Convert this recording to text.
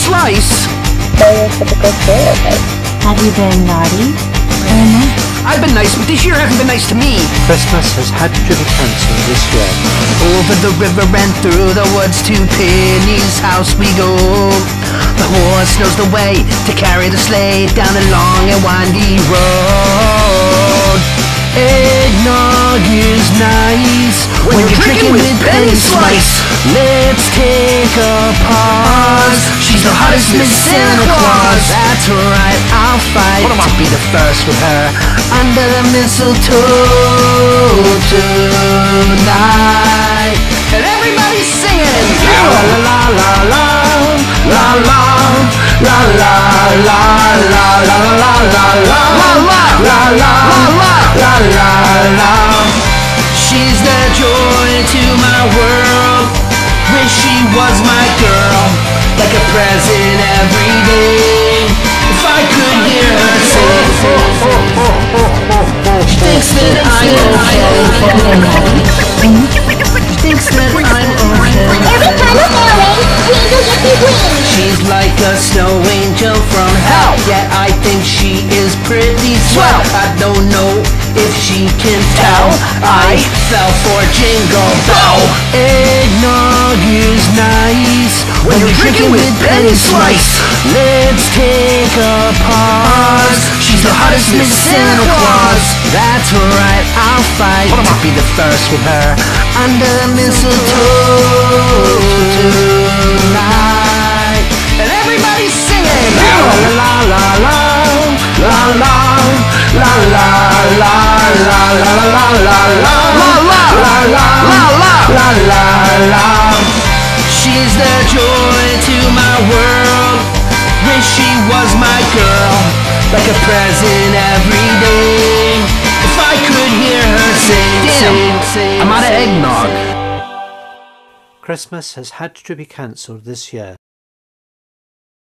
slice. Stereotypical Stereotype. Have you been naughty or nice? I've been nice, but this year hasn't been nice to me. Christmas has had to be cancelled this year. Over the river and through the woods to Penny's house we go. The horse knows the way to carry the sleigh down a long and windy road. Eggnog is nice when you're drinking with Penny Slice. Let's take a pause. She's the hottest Miss Santa Claus. That's right, I'll fight to be the first with her under the mistletoe tonight. And everybody's singing la la la la la la la la la la la la la la la la la la. She's the joy to my world. Wish she was my girl, like a present every day. If I could hear her sing, she thinks that I'm okay. She thinks that I'm okay. Every time a snow rains, the angel gets his wings. She's like a snow angel from hell. Yeah, I think she is pretty swell. I don't know if she can tell. I fell for Jingle Bell. Eggnog is nice when you're drinking with Penny Slice. Let's take a pause. She's the hottest Miss Santa Claus. That's right, I'll fight to be the first with her under the mistletoe tonight. And everybody's singing la la la la la la la la la la la la la la la. She's the joy to my world. Wish she was my girl, like a present every day. If I could hear her sing, I'm out of eggnog. Christmas has had to be cancelled this year.